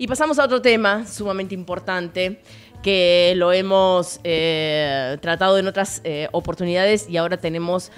Y pasamos a otro tema sumamente importante que lo hemos tratado en otras oportunidades y ahora tenemos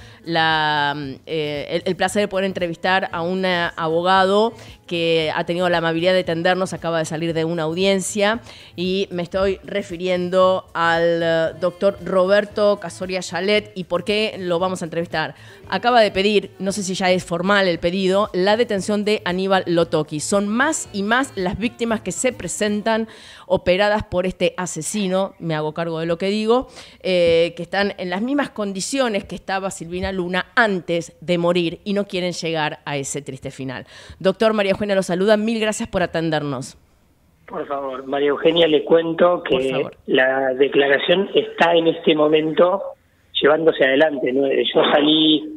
el placer de poder entrevistar a un abogado que ha tenido la amabilidad de atendernos, acaba de salir de una audiencia y me estoy refiriendo al doctor Roberto Casoria Yalet. ¿Y por qué lo vamos a entrevistar? Acaba de pedir, no sé si ya es formal el pedido, la detención de Aníbal Lotoki. Son más y más las víctimas que se presentan operadas por este asesino, me hago cargo de lo que digo, que están en las mismas condiciones que estaba Silvina Luna antes de morir y no quieren llegar a ese triste final. Doctor, María Eugenia lo saluda, mil gracias por atendernos. Por favor, María Eugenia, le cuento que la declaración está en este momento llevándose adelante, ¿no? Yo salí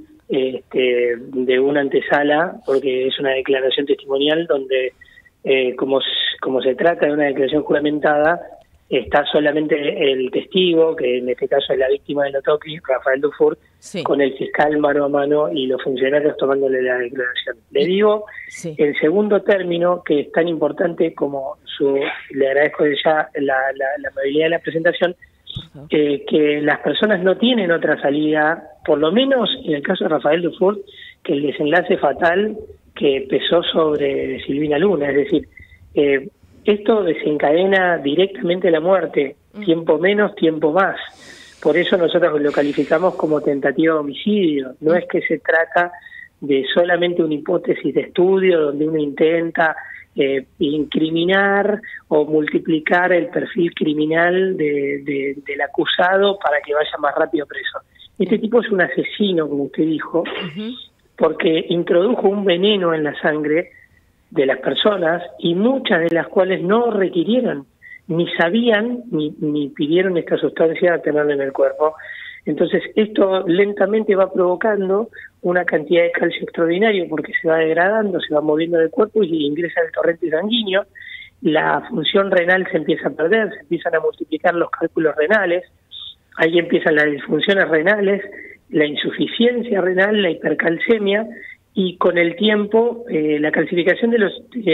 de una antesala porque es una declaración testimonial donde como se trata de una declaración juramentada, está solamente el testigo, que en este caso es la víctima de Lotoki, Rafael Dufour, sí, con el fiscal mano a mano y los funcionarios tomándole la declaración. Le digo, sí, en segundo término, que es tan importante como le agradezco ya la amabilidad de la presentación, que las personas no tienen otra salida, por lo menos en el caso de Rafael Dufour, que el desenlace fatal que pesó sobre Silvina Luna, es decir, esto desencadena directamente la muerte, tiempo menos, tiempo más. Por eso nosotros lo calificamos como tentativa de homicidio. No es que se trata de solamente una hipótesis de estudio donde uno intenta incriminar o multiplicar el perfil criminal del acusado para que vaya más rápido preso. Este tipo es un asesino, como usted dijo, porque introdujo un veneno en la sangre de las personas y muchas de las cuales no requirieron, ni sabían, ni pidieron esta sustancia tenerla en el cuerpo. Entonces esto lentamente va provocando una cantidad de calcio extraordinario porque se va degradando, se va moviendo del cuerpo y ingresa al torrente sanguíneo. La función renal se empieza a perder, se empiezan a multiplicar los cálculos renales, ahí empiezan las disfunciones renales, la insuficiencia renal, la hipercalcemia y con el tiempo la calcificación de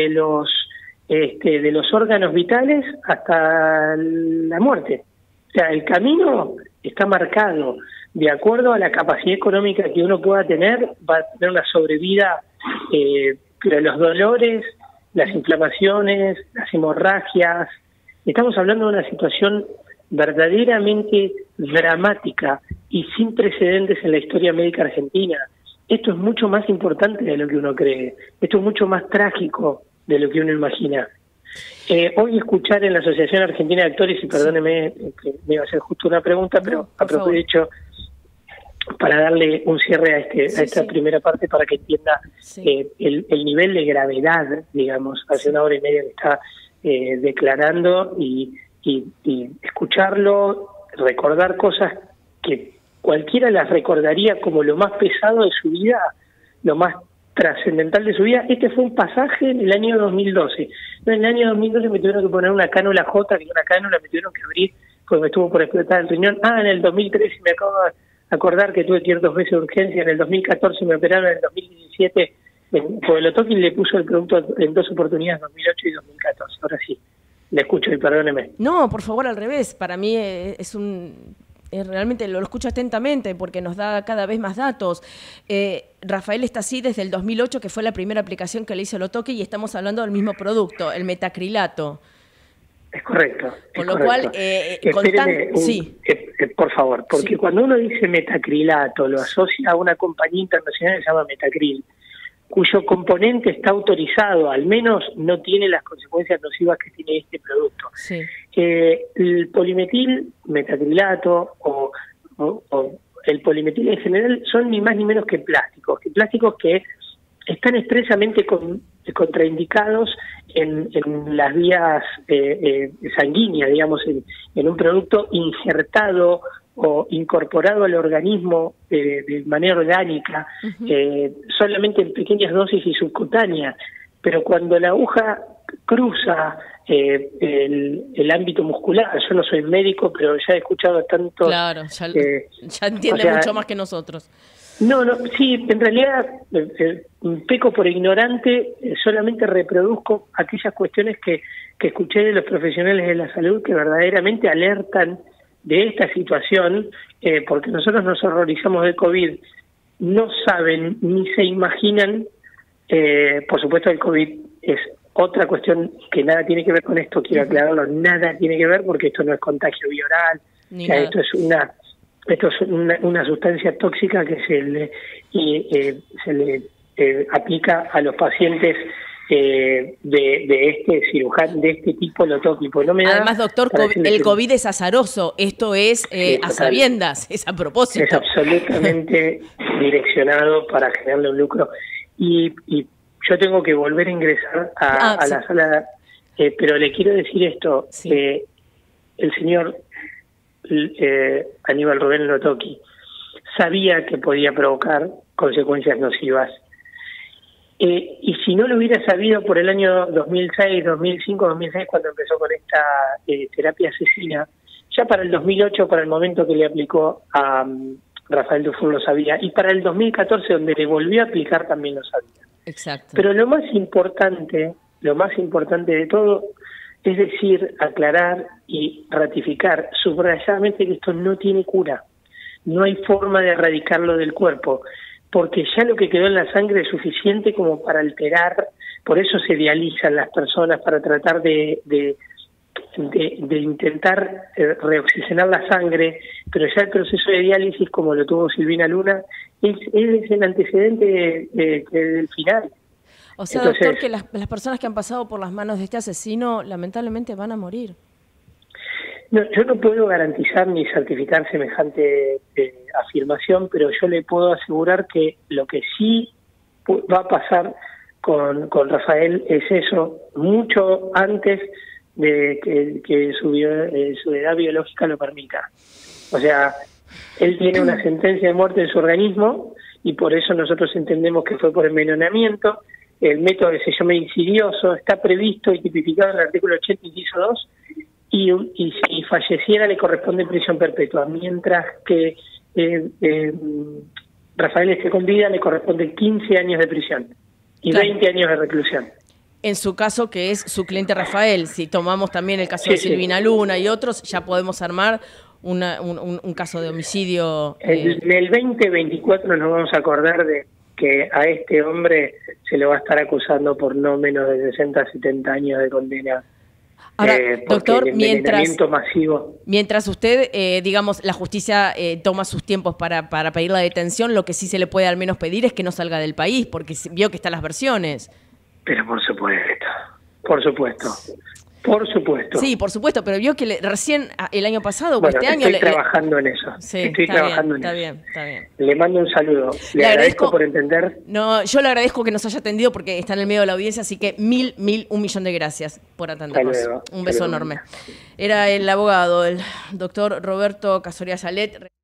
los órganos vitales hasta la muerte. O sea, el camino está marcado de acuerdo a la capacidad económica que uno pueda tener, va a tener una sobrevida, pero los dolores, las inflamaciones, las hemorragias, estamos hablando de una situación verdaderamente dramática y sin precedentes en la historia médica argentina. Esto es mucho más importante de lo que uno cree, esto es mucho más trágico de lo que uno imagina. Hoy escuchar en la Asociación Argentina de Actores, y perdóneme que me iba a hacer justo una pregunta, pero aprovecho para darle un cierre a esta primera parte para que entienda el nivel de gravedad, digamos, hace una hora y media que está declarando y escucharlo, recordar cosas que cualquiera las recordaría como lo más pesado de su vida, lo más trascendental de su vida. Este fue un pasaje en el año 2012. No, en el año 2012 me tuvieron que poner una cánula J, que una cánula me tuvieron que abrir porque me estuvo por explotar el riñón. En el 2013 me acabo de acordar que tuve que ir 2 veces de urgencia. En el 2014 me operaron, en el 2017 porque Lotoki le puso el producto en 2 oportunidades, 2008 y 2014. Ahora sí, le escucho y perdóneme. No, por favor, al revés. Para mí realmente lo escucho atentamente porque nos da cada vez más datos. Rafael está así desde el 2008, que fue la primera aplicación que le hizo Lotoki, y estamos hablando del mismo producto, el metacrilato. Es correcto. Con lo cual, por favor, porque cuando uno dice metacrilato, lo asocia a una compañía internacional que se llama Metacril, cuyo componente está autorizado, al menos no tiene las consecuencias nocivas que tiene este producto. Sí. El polimetil, metacrilato o el polimetil en general son ni más ni menos que plásticos que están expresamente contraindicados en las vías sanguíneas, digamos, en un producto insertado o incorporado al organismo de manera orgánica, solamente en pequeñas dosis y subcutáneas, pero cuando la aguja cruza el ámbito muscular, yo no soy médico, pero ya he escuchado tanto... Claro, ya entiende mucho más que nosotros. No, no, sí, en realidad peco por ignorante, solamente reproduzco aquellas cuestiones que escuché de los profesionales de la salud que verdaderamente alertan de esta situación, porque nosotros nos horrorizamos del COVID, no saben ni se imaginan, por supuesto el COVID es otra cuestión que nada tiene que ver con esto, quiero aclararlo, nada tiene que ver porque esto no es contagio viral, o sea, esto es una sustancia tóxica que se le aplica a los pacientes de este cirujano, de este tipo, lotótipo. No me da. Además, doctor, el COVID es azaroso, esto es a sabiendas, es a propósito. Es absolutamente direccionado para generarle un lucro. Y yo tengo que volver a ingresar a la sala, pero le quiero decir esto, el señor Aníbal Rubén Lotoki sabía que podía provocar consecuencias nocivas. Y si no lo hubiera sabido por el año 2006, 2005, 2006, cuando empezó con esta terapia asesina, ya para el 2008, para el momento que le aplicó a Rafael Dufour lo sabía, y para el 2014, donde le volvió a aplicar, también lo sabía. Exacto. Pero lo más importante de todo es decir, aclarar y ratificar subrayadamente que esto no tiene cura. No hay forma de erradicarlo del cuerpo, porque ya lo que quedó en la sangre es suficiente como para alterar, por eso se dializan las personas para tratar de intentar reoxigenar la sangre, pero ya el proceso de diálisis, como lo tuvo Silvina Luna, es el antecedente del final. O sea, entonces, doctor, que las personas que han pasado por las manos de este asesino lamentablemente van a morir. No, yo no puedo garantizar ni certificar semejante afirmación, pero yo le puedo asegurar que lo que sí va a pasar con Rafael es eso, mucho antes de que su edad biológica lo permita. O sea, él tiene una sentencia de muerte en su organismo y por eso nosotros entendemos que fue por envenenamiento. El método que se llama insidioso está previsto y tipificado en el artículo 80, inciso 2, y si falleciera le corresponde prisión perpetua, mientras que Rafael esté con vida le corresponde 15 años de prisión y 20 años de reclusión. En su caso, que es su cliente Rafael, si tomamos también el caso de Silvina Luna y otros, ya podemos armar un caso de homicidio. En el 2024 nos vamos a acordar de que a este hombre se lo va a estar acusando por no menos de 60, 70 años de condena. Ahora, doctor, mientras usted, digamos, la justicia toma sus tiempos para pedir la detención, lo que sí se le puede al menos pedir es que no salga del país, porque vio que están las versiones. Pero por supuesto, por supuesto. Sí, por supuesto, pero vio que recién el año pasado, bueno, este año... Estoy trabajando en eso. Sí, estoy trabajando en eso. Está bien. Le mando un saludo. Le agradezco por entender. No, yo le agradezco que nos haya atendido porque está en el medio de la audiencia, así que un millón de gracias por atendernos. Un beso enorme. Era el abogado, el doctor Roberto Casoria Salet.